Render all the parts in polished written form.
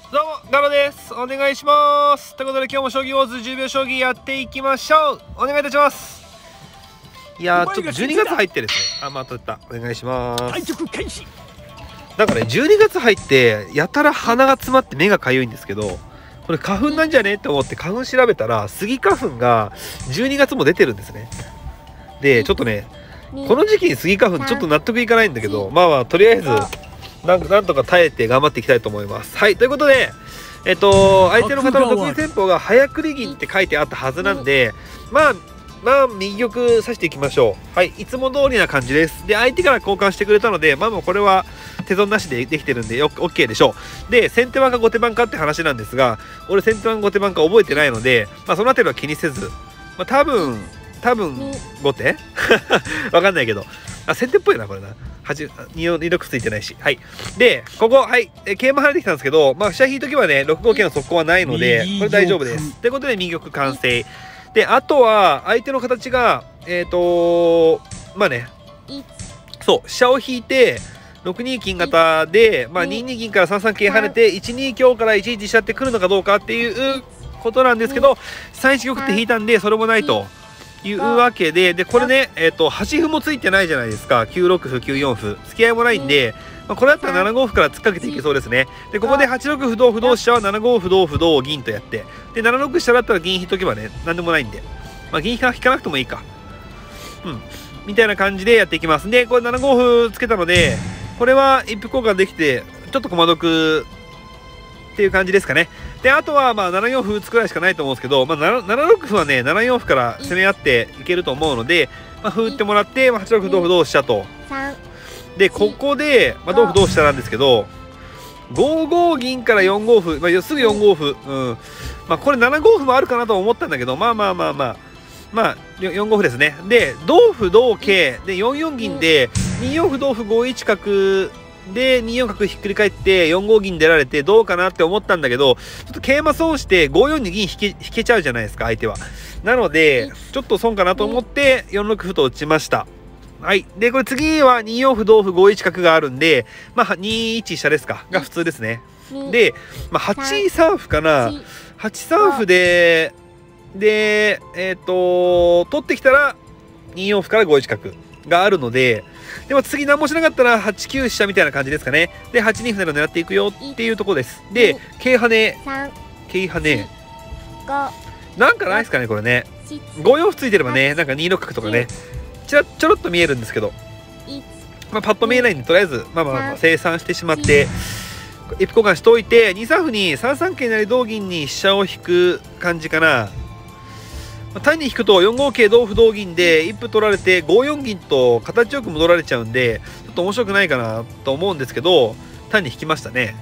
どうもガロです。お願いします。ということで今日も将棋ウォーズ10秒将棋やっていきましょう。お願いいたします。いやーちょっと12月入ってですね、またお願いします。なんかね12月入ってやたら鼻が詰まって目がかゆいんですけど、これ花粉なんじゃねって思って花粉調べたらスギ花粉が12月も出てるんですね。でちょっとねこの時期にスギ花粉ちょっと納得いかないんだけど、まあとりあえずなんとか耐えて頑張っていきたいと思います。はい、ということで相手の方の得意戦法が早繰り銀って書いてあったはずなんで、まあ右玉指していきましょう。はい、いつも通りな感じです。で相手から交換してくれたので、もうこれは手損なしでできてるんでOK でしょう。で先手番か後手番かって話なんですが、俺先手番後手番か覚えてないので、その辺りは気にせず、多分後手わかんないけど、先手っぽいなこれな。2六ついてないし。はい。で、ここ、はい。桂馬跳ねてきたんですけど、飛車引いとけばね、6五桂の速攻はないので、これ大丈夫です。ということで、右玉完成。で、あとは、相手の形が、そう、飛車を引いて、6二金型で、2二銀から3三桂跳ねて、1二香から1一飛車ってくるのかどうかっていうことなんですけど、3一玉って引いたんで、それもないと。いうわけで、これね、端歩もついてないじゃないですか。9六歩、9四歩。付き合いもないんで、これだったら7五歩から突っかけていけそうですね。で、ここで8六歩、同歩、同飛車は7五歩、同歩、同銀とやって、で、7六飛車だったら銀引いとけばね、なんでもないんで、銀引かなくてもいいか。みたいな感じでやっていきます。で、これ7五歩つけたので、これは一歩交換できて、ちょっと駒得っていう感じですかね。であとは7四歩打つくらいしかないと思うんですけど、7六歩はね7四歩から攻め合っていけると思うので、歩打ってもらって、8六歩同歩同飛車と。でここで、同歩同飛車なんですけど、5五銀から4五歩、すぐ4五歩、これ7五歩もあるかなと思ったんだけど、4五歩ですね。で同歩同桂で4四銀で2四歩同歩5一角で2四角ひっくり返って4五銀出られてどうかなって思ったんだけど、ちょっと桂馬損して5四に銀引けちゃうじゃないですか相手は。なのでちょっと損かなと思って4六歩と打ちました。はい。でこれ次は2四歩同歩5一角があるんで、2一飛車ですかが普通ですね。で、8三歩かな。8三歩で取ってきたら2四歩から5一角があるので、でも次何もしなかったら8九飛車みたいな感じですかね。で8二歩成を狙っていくよっていうところです。で桂跳ねなんかないですかねこれね。5四歩ついてればね、なんか2六角とかねちょろっと見えるんですけど、パッと見えないんで、とりあえず清算してしまって一歩交換しておいて、2三歩に3三桂成同銀に飛車を引く感じかな。単に引くと4五桂同歩同銀で一歩取られて5四銀と形よく戻られちゃうんで、ちょっと面白くないかなと思うんですけど、単に引きましたね。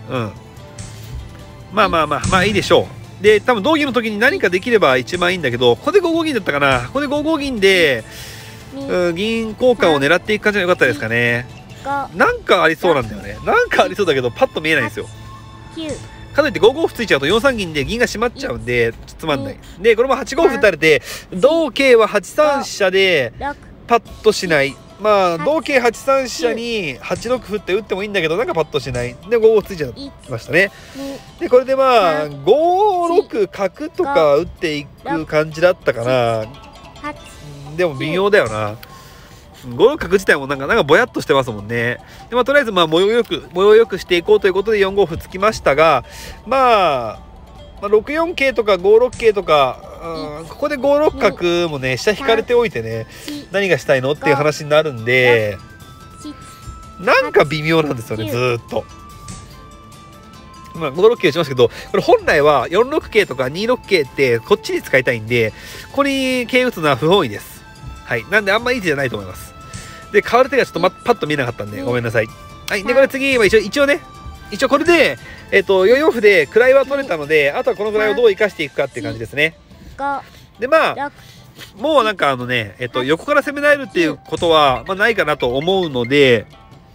いいでしょう。で多分同銀の時に何かできれば一番いいんだけど、ここで5五銀だったかな。ここで5五銀で銀交換を狙っていく感じが良かったですかね。なんかありそうなんだよね。なんかありそうだけどパッと見えないんですよ。かといって5五歩ついちゃうと4三銀で銀が閉まっちゃうんでつまんない。でこれも8五歩打たれて同桂は8三飛車でパッとしない。同桂8三飛車に8六歩って打ってもいいんだけど、なんかパッとしない。で5五歩ついちゃいましたね。でこれで5六角とか打っていく感じだったかな。でも微妙だよな。5六角自体もなんかぼやっとしてますもんね。でとりあえず模様よくしていこうということで4五歩つきましたが、6四桂とか5六桂とか、ここで5六角もね飛車引かれておいてね、何がしたいのっていう話になるんで、なんか微妙なんですよねずーっと。5六桂打ちますけど、これ本来は4六桂とか2六桂ってこっちに使いたいんで、ここに桂打つのは不本意です。はい、なんであんまいい手じゃないと思います。で変わる手がちょっとパッと見えなかったんでごめんなさい。はい。でこれ次は一応これで4四歩で位は取れたので、あとはこの位をどう生かしていくかっていう感じですね。でもうなんか横から攻められるっていうことはないかなと思うので、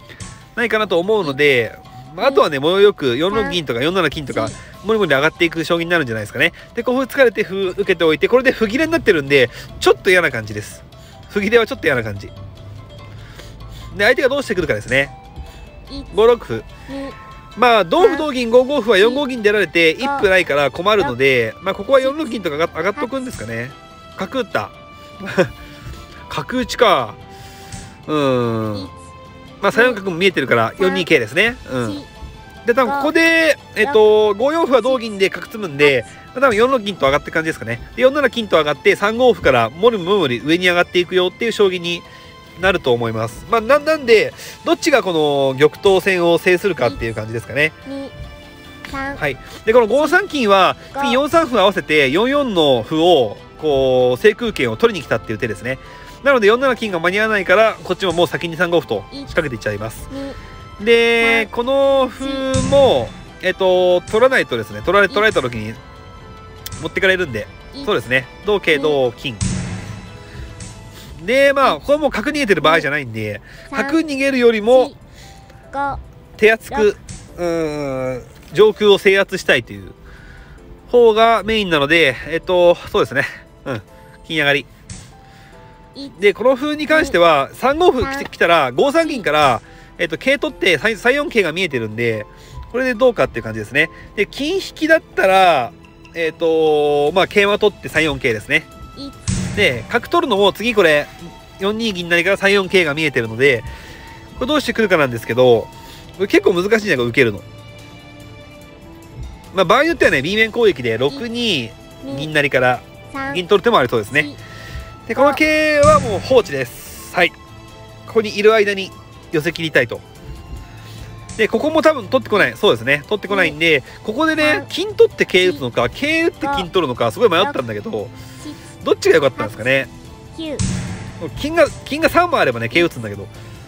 あとはね模様よく4六銀とか4七金とかもりもり上がっていく将棋になるんじゃないですかね。でこう歩突かれて歩受けておいて、これで歩切れになってるんでちょっと嫌な感じです。歩切れはちょっと嫌な感じで、相手がどうしてくるかですね。5六歩まあ同歩同銀5五歩は4五銀出られて一歩ないから困るので、まあここは4六銀とか上がっとくんですかね。角打った角打ちか。まあ3四角も見えてるから4二桂ですね。で多分ここで5四歩は同銀で角詰むんで、多分4六銀と上がって感じですかね。で4七金と上がって3五歩からもりもり上に上がっていくよっていう将棋になると思います。まあなんでどっちがこの玉頭戦を制するかっていう感じですかね。はい。でこの5三金は次4三歩合わせて4四の歩をこう制空権を取りに来たっていう手ですね。なので4七金が間に合わないからこっちももう先に3五歩と仕掛けていっちゃいます。でこの歩も取らないとですね、取られた時に持ってかれるんで、そうですね、同桂同金で、まあこれも角逃げてる場合じゃないんで、角逃げるよりも手厚く上空を制圧したいという方がメインなので、そうですね、金上がりで、この歩に関しては3五歩来たら5三銀から桂取って3四桂が見えてるんで、これでどうかっていう感じですね。で金引きだったらまあ桂馬取って3四桂ですね。で角取るのも次これ4二銀成から3四桂が見えてるので、これどうしてくるかなんですけど、これ結構難しいんだけど受けるの。まあ場合によってはね B 面攻撃で6二銀成から銀取る手もありそうですね。でこの桂はもう放置です。はい、ここにいる間に寄せ切りたいと。でここも多分取ってこない、そうですね、取ってこないんで、ここでね金取って桂打つのか桂打って金取るのかすごい迷ったんだけど、どっちが良かったんですかね。金が3枚あればね桂打つんだけど、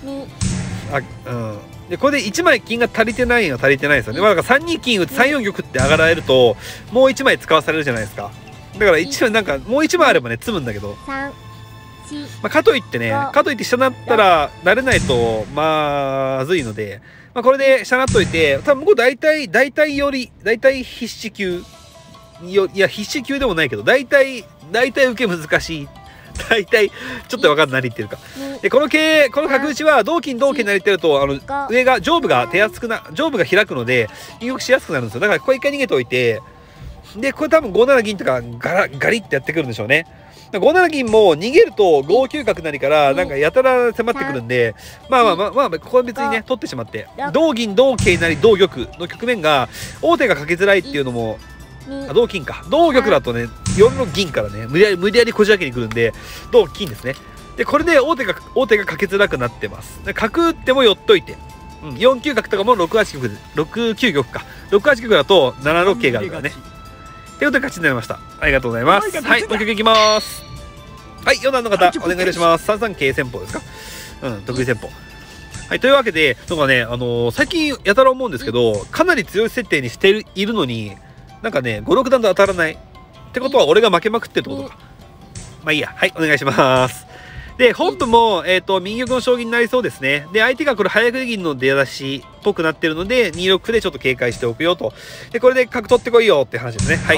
でこれで1枚金が足りてないのは足りてないですよね。だから3二金打って3四玉って上がられるともう1枚使わされるじゃないですか。だから一応なんかもう1枚あればね詰むんだけど、まあ、かといって下なったら慣れないとまずいので、まあ、これで下なっといて、多分ここ大体必死級、いや必死級でもないけど大体受け難しい、大体ちょっと分かんない何言ってるか。でこの角打ちは同金成ってると上が上部が上部が開くので入玉しやすくなるんですよ。だからここ一回逃げておいて、でこれ多分5七銀とかガリってやってくるんでしょうね。5七銀も逃げると5九角成からなんかやたら迫ってくるんで、まあここは別にね取ってしまって、同銀同桂成同玉の局面が王手がかけづらいっていうのも、同金か同玉だとね4六銀からね無理やりこじ開けにくるんで同金ですね。でこれで王手がかけづらくなってます。角打っても寄っといて、4九角とかも6八玉で6九玉か6八玉だと7六桂があるからね。ということで勝ちになりました。ありがとうございます。はい、もう一曲いきます。はい、4段の方お願いいたします。3三桂戦法ですか。得意戦法。はい、というわけでなんかね最近やたら思うんですけど、かなり強い設定にしているのになんかね5、6段と当たらないってことは俺が負けまくってるってことか。まあいいや、はい、お願いします。で本譜も右玉の将棋になりそうですね。で相手がこれ早繰り銀の出だしっぽくなってるので2六歩でちょっと警戒しておくよと。でこれで角取ってこいよって話ですね。はい。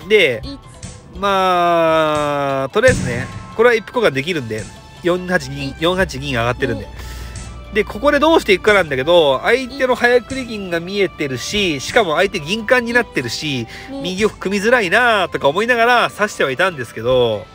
でまあとりあえずねこれは一歩ができるんで4八銀上がってるんで。でここでどうしていくかなんだけど、相手の早繰り銀が見えてるし、しかも相手銀冠になってるし右玉組みづらいなとか思いながら指してはいたんですけど、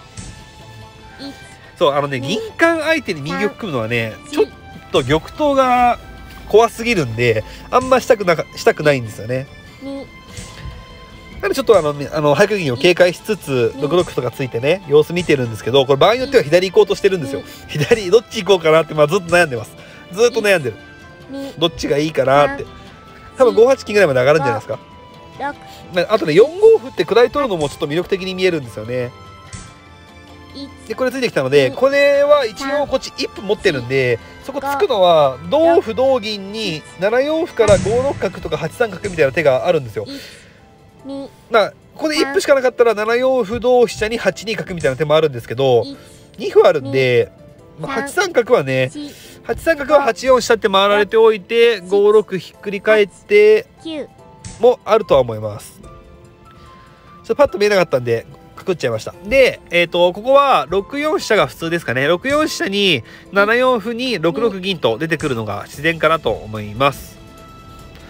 そう銀冠相手に右玉組むのはねちょっと玉頭が怖すぎるんであんましたくないんですよね。なのでちょっと早繰り銀を警戒しつつ6六歩とかついてね様子見てるんですけど、これ場合によっては左行こうとしてるんですよ。左どっち行こうかなって、ずっと悩んでます。ずっと悩んでる。どっちがいいかなって。多分5八金ぐらいまで上がるんじゃないですか。あとね4五歩って位取るのもちょっと魅力的に見えるんですよね。でこれついてきたので、これは一応こっち1歩持ってるんで、そこつくのは同歩同銀に7四歩から5六角とか8三角みたいな手があるんですよ。まあここで1歩しかなかったら7四歩同飛車に8二角みたいな手もあるんですけど、2歩あるんで、8三角はね8三角は8四下って回られておいて5六ひっくり返ってもあるとは思います。ちょっとパッと見えなかったんで角っちゃいました。でここは6四飛車が普通ですかね。6四飛車に7四歩に6六銀と出てくるのが自然かなと思います。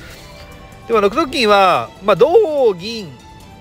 でも6六銀はまあ同銀、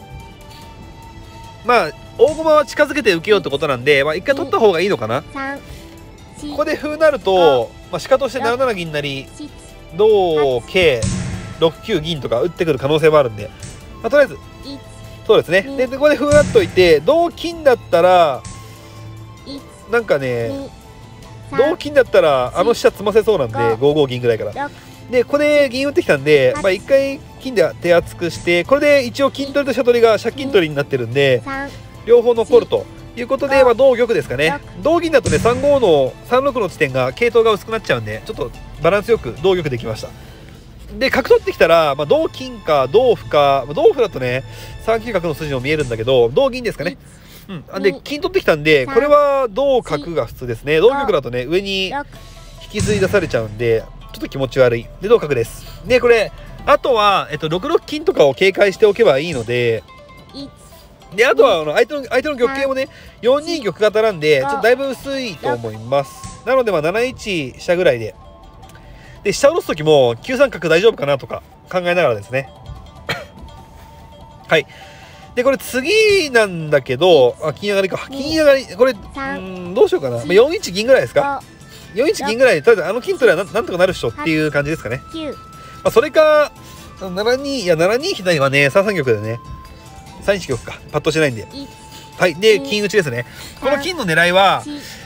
まあ大駒は近づけて受けようってことなんで、まあ一回取った方がいいのかな。ここで歩なると、まあ、しかとして7七銀成同桂6九銀とか打ってくる可能性もあるんで、まあ、とりあえずそうですね。でここで歩なっといて、同金だったらなんかね、同金だったらあの飛車詰ませそうなんで5五銀ぐらいから。でここで銀打ってきたんで、まあ一回金で手厚くして、これで一応金取りと飛車取りが借金取りになってるんで両方残るということで、まあ同玉ですかね。同銀だとね3五の3六の地点が系統が薄くなっちゃうんで、ちょっとバランスよく同玉できました。で角取ってきたら、まあ、同金か同歩か、同歩だとね3九角の筋も見えるんだけど、同銀ですかね。で金取ってきたんで、これは同角が普通ですね。同玉だとね上に引きずり出されちゃうんでちょっと気持ち悪い。で同角です。でこれあとは、6六金とかを警戒しておけばいいので、であとは相手の玉形もね4二玉型なんでちょっとだいぶ薄いと思います。なのでまあ7一飛車ぐらいで、で飛車下ろす時も9三角大丈夫かなとか考えながらですねはい。でこれ次なんだけど、金上がりか。金上がりこれどうしようかな。4一銀ぐらいですか。4一銀ぐらいでとりあえず金取りはなんとかなるっしょっていう感じですかね。まあそれか7二、いや7二左はね3三玉でね3一玉かパッとしないんで、はい。で金打ちですね。この金の狙いは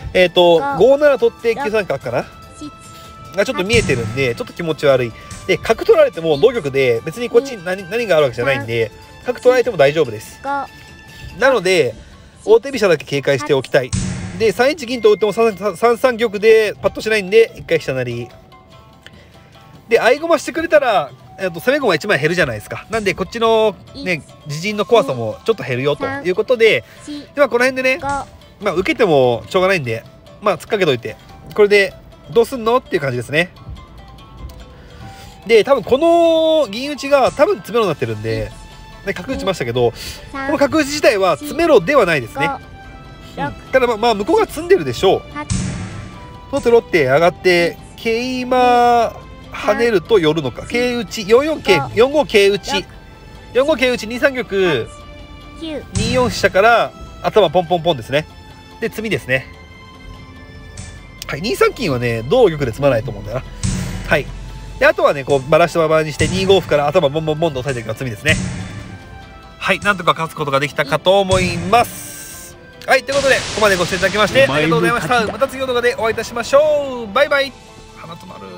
5七取って9三角かながちょっと見えてるんでちょっと気持ち悪い。で角取られても同玉で別にこっちに何があるわけじゃないんで角取られても大丈夫です。なので王手飛車だけ警戒しておきたい。で3一銀と打っても3三玉でパッとしないんで一回飛車成りで合駒してくれたら攻め駒1枚減るじゃないですか。なんでこっちのね自陣の怖さもちょっと減るよということで、ではこの辺でね、まあ受けてもしょうがないんでまあ突っかけといて、これでどうすんのっていう感じですね。で多分この銀打ちが多分詰めろになってるんで、角打ちましたけど、この角打ち自体は詰めろではないですね。ただまあ向こうが詰んでるでしょう。とてロッテ上がって桂馬跳ねると寄るのか。桂打ち4五桂打ち2三玉2四飛車から頭ポンポンポンですね。で詰みですね。はい、2三金はね同玉で詰まないと思うんだよな。はい。であとはねこうバラしたままにして2五歩から頭ボンボンボンと押さえていくのが詰みですね。はい、なんとか勝つことができたかと思います。はい、ということでここまでご視聴いただきましてありがとうございました。また次の動画でお会いいたしましょう。バイバイ。花とまる。